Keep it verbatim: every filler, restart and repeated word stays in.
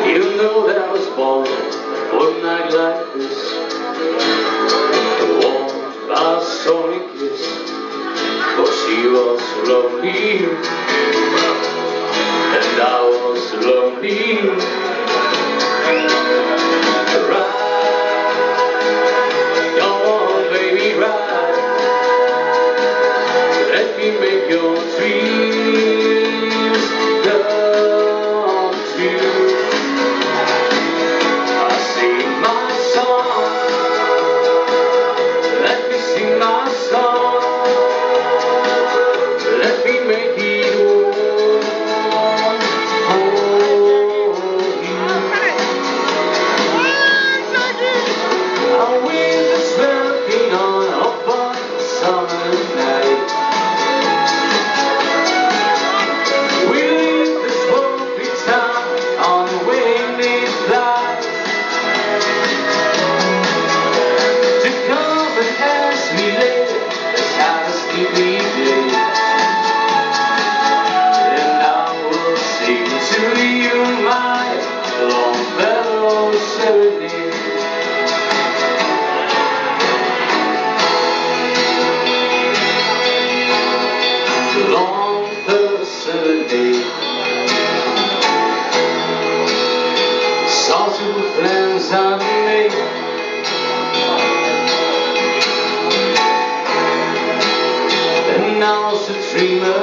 Even though that I was born for a night like this, warmed by a stormy kiss, for she was lonely, and I was lonely. Ride, come on baby, ride, let me make your dreams come true. I sing my song, let me sing my song, let me make it warm for you. Our wind is smoking on a hot summer night. We leave this swampy town on a windy flight to come and ask me later, let's have a sleepy day, and I will sing to you my Longfellow serenade. Longfellow serenade, songs with plans I made, and now it's a dreamer